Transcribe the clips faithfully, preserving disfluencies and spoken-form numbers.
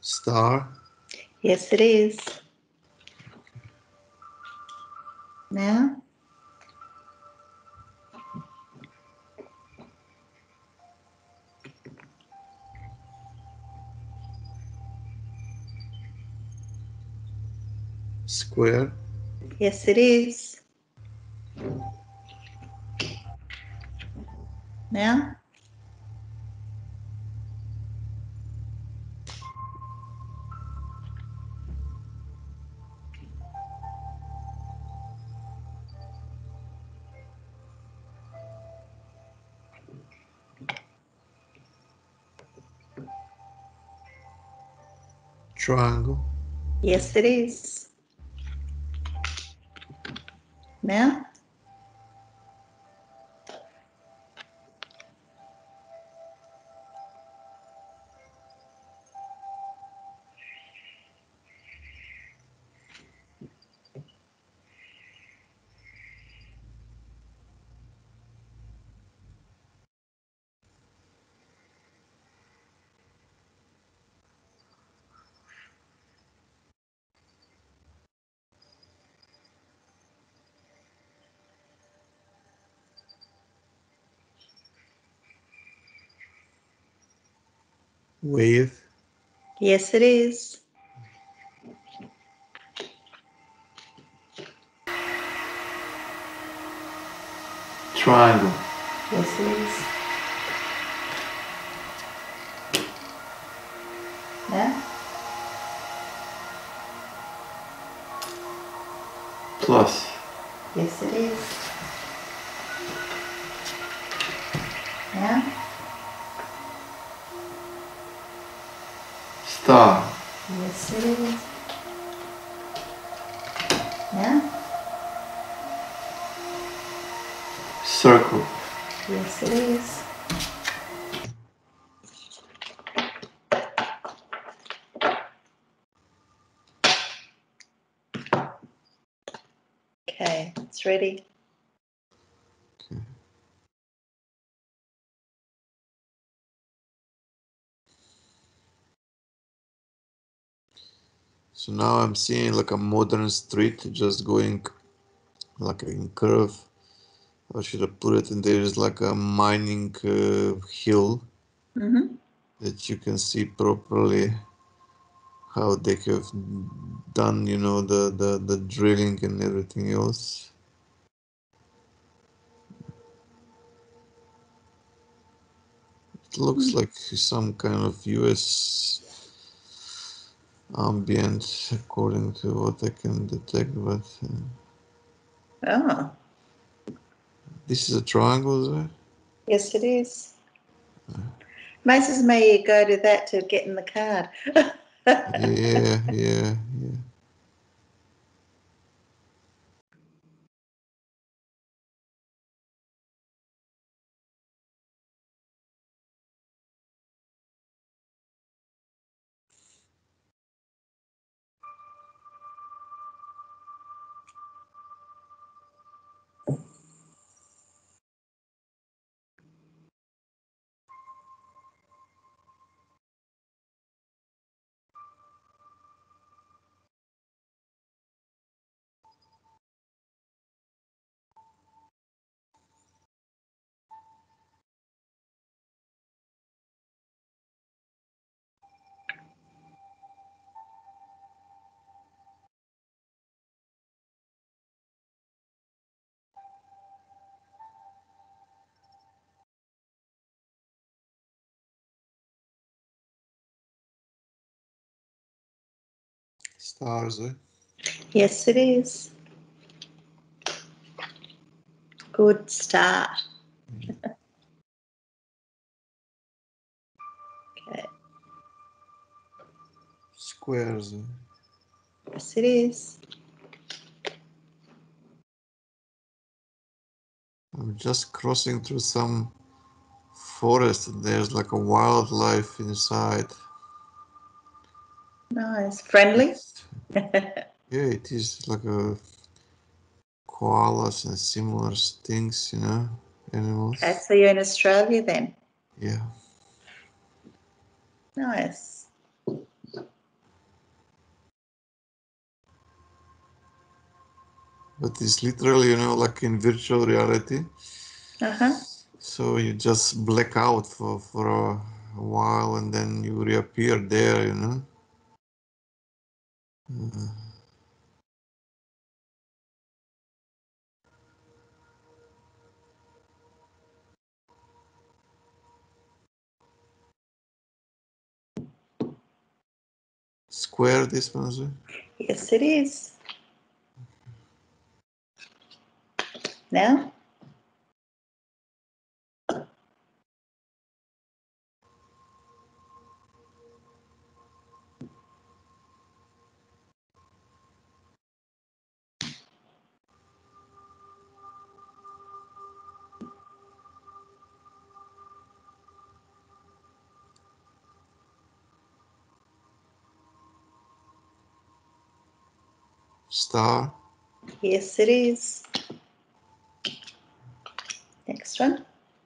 Star. Yes, it is. Now? Square. Yes, it is. Now? Triangle. Yes, it is. Now? Wave. Yes, it is. Triangle. Yes, it is. Now? Plus. Yes, it is. Now? Star. Yes, it is. Now? Circle. Yes, it is. Okay, it's ready. Okay. So now I'm seeing like a modern street just going like in curve. How should I put it? And there's like a mining uh, hill Mm-hmm. that you can see properly how they have done, you know, the, the, the drilling and everything else. It looks like some kind of U S ambient according to what I can detect, but uh, Oh, this is a triangle, is it? yes, it is. Moses, may you go to that to get in the card. Yeah, yeah, yeah. Stars, eh? Yes, it is. Good start. Okay. Squares, eh? Yes, it is. I'm just crossing through some forest and there's like a wildlife inside. Nice. Friendly? It's, yeah, it is like a koalas and similar things, you know, animals. Okay, so you're in Australia then? Yeah. Nice. but it's literally, you know, like in virtual reality. Uh-huh. So you just black out for, for a while and then you reappear there, you know. Uh, square this one, Zoe? Yes, it is. Now? Star. Yes, it is. Next one.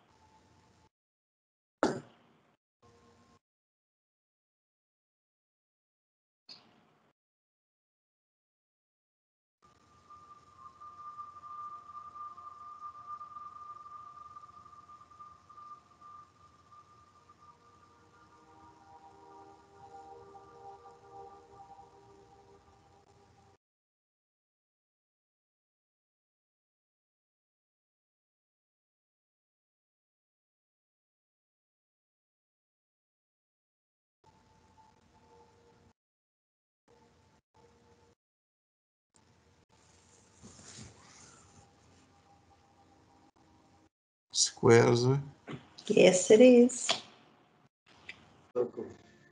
Square, Zoe? Yes, it is. Circle.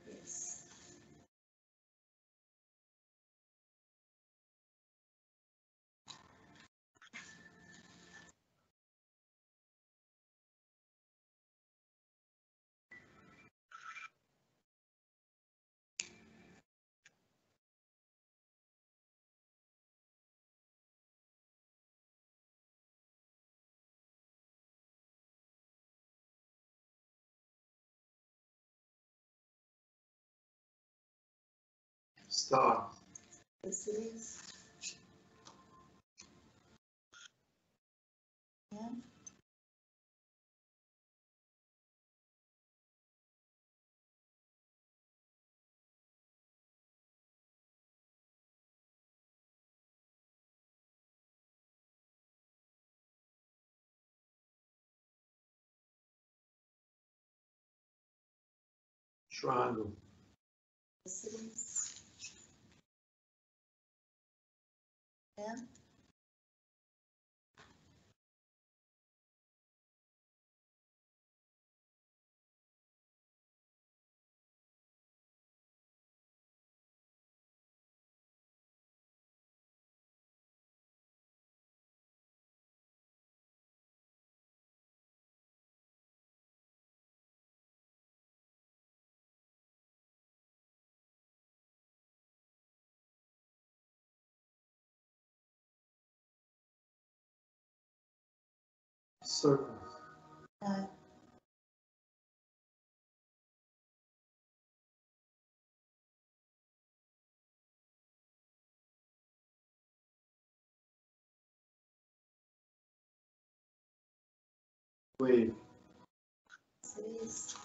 Star. Yes, it is. Yeah. Triangle. Yes, it is. Yeah. Circle. No. Wave. Yes, it is.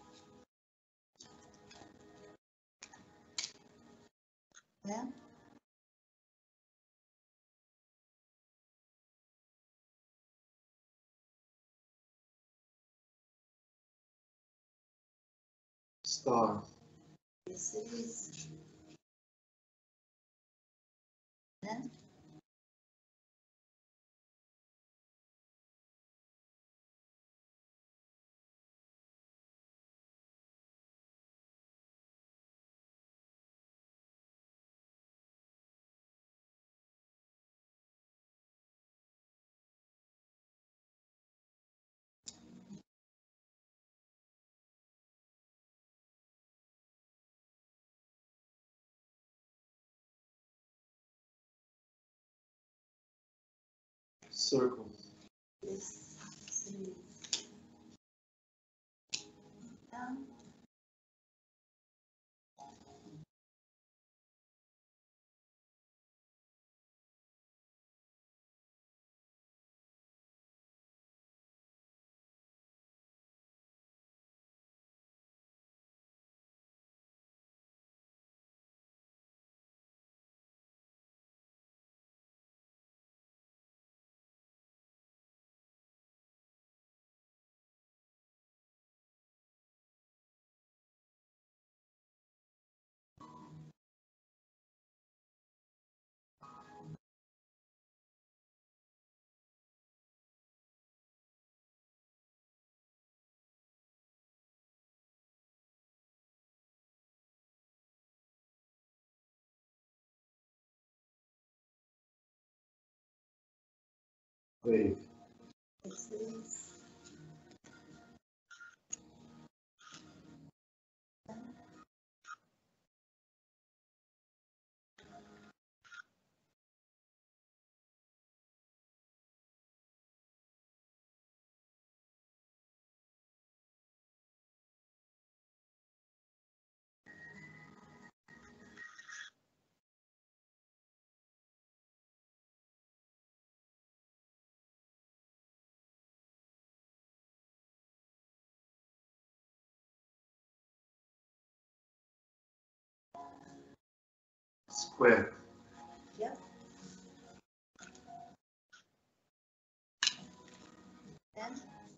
Yeah. Star. Yes, it is. Yeah. Circle. Yes, it is. Down. Wave. Yes, it is. Square. Yep. And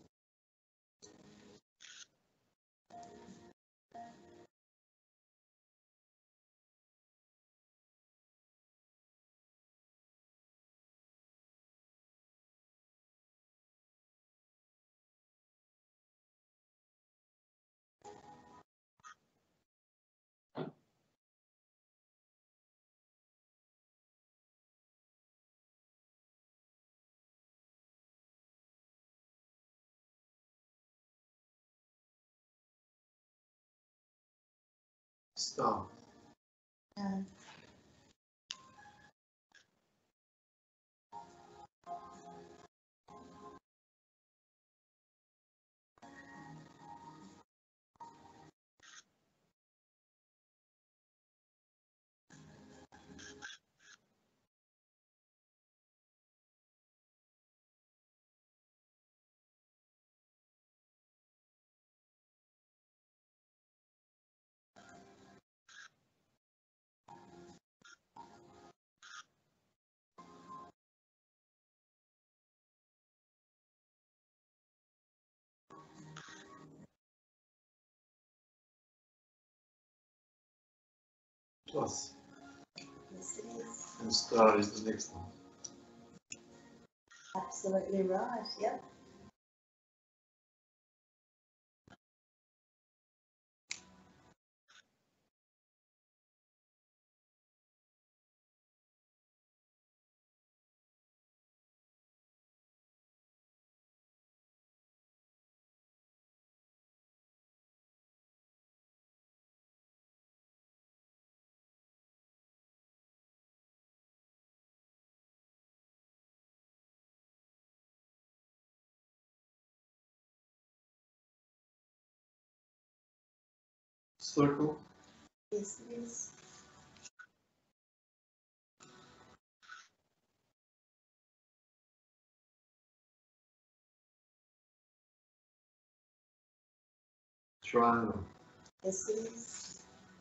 Star. um, Plus. yes, it is. And star is the next one. Absolutely right. Yep. Circle. Yes, it is. Triangle. Yes, it is.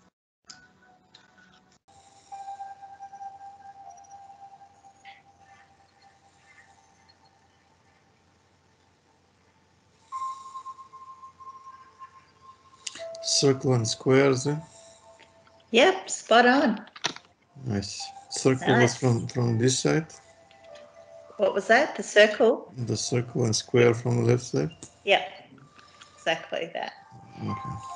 Circle and squares. Eh? Yep, spot on. Nice. Circle was Nice. from, from this side. What was that? The circle? The circle and square from the left side. Yep. Exactly that. Okay.